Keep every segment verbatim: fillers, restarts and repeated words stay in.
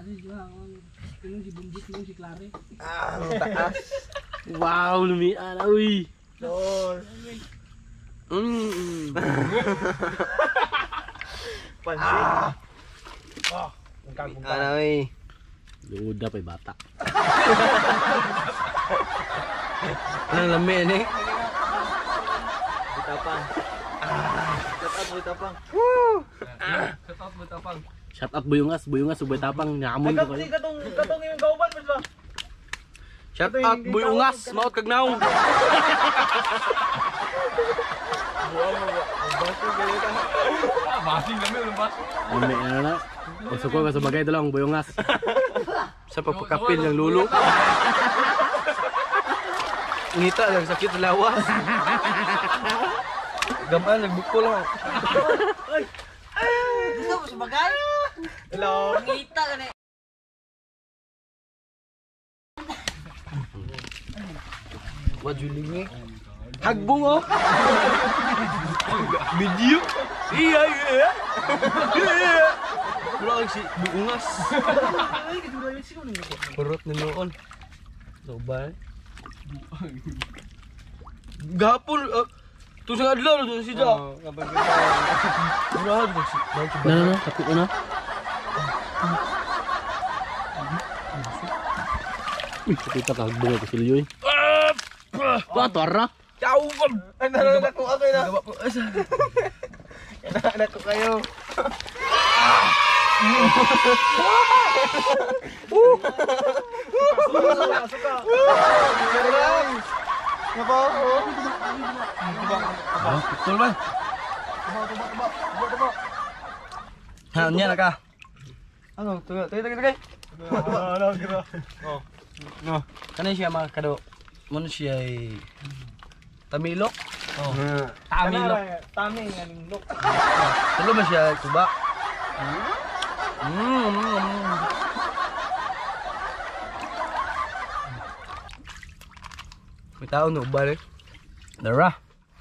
Ano juga yung si Bunjik, yung si Clare. Ah, ang taas. Wow, lumian. Uy. Lol. Mm. Pansin. Oh, ang kagong Ano eh. Luda pa bata. Anong lami ini? Butapang. Shut up Butapang. Shut up, Butapang. Shout out Buyungas, Buyungas subay tapang nyamon ko kayo. Katong katong yung gauban mo ba? Shut up Buyungas, maot kag naong. Ah, basing kami ulo bas. Umi ano na. Uso ko ka sa bagay dalawang Buyungas. Sa pagpakapil ng lulo. Ngita lang sakit sa lawas. Gamaan nagbuko lang. Gusto mo sa bagay? Hello. Ngita ka na. Wajulingi. Hagbong oh. Video. Iya iya. Iya. Wala si Buyungas. Perut ni noon. Sobal. Gapon. Uh, tu sa adlaw tu si Ja. Kapag kita. Murah tu si. Na na, kapit ko na. Uy, kita kagbong ko silyo eh. Wah, tuara. Ciao kon. Ano na ko ako na. Ano ko kayo. Suka, suka. Ngapa? Ah, betul ba? Ha, niya na ka. Ano, tuga, tuga, tuga, tuga. Ano, kira. Oh. No. Kanin siya mga kado. Mun siya ay tamilok. Oh. Tamilok. Tami nga ning look. Tulo man siya tuba. Mm. Mm. May tao no balik. Dara.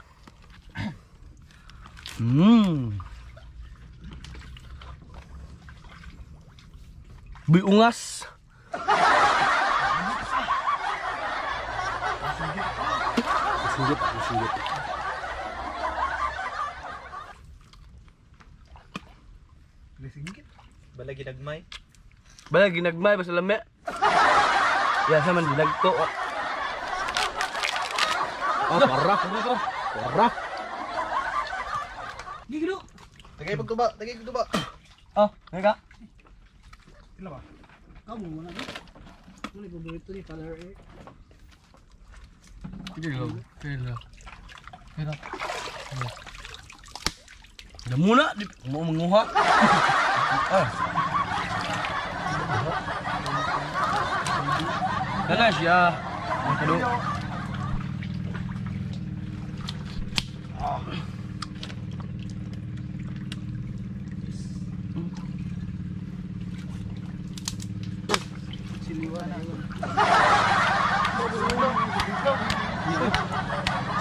Mm. Buyungas. Singgit, singgit. Lisingkit. Bala ginagmay. Bala ginagmay basta lami. Ya sama dinagko. Ah, parah. Parah. Gigilo. Tagay pagtuba, tagay pagtuba. Oh, nga. Sila ba? Kamu mo na ba? Ano yung paborito ni Father Eric? Kilo, kilo. Kilo. Dah muna di mau menguha. Ah. Kana siya. Ang kado. Siliwan na.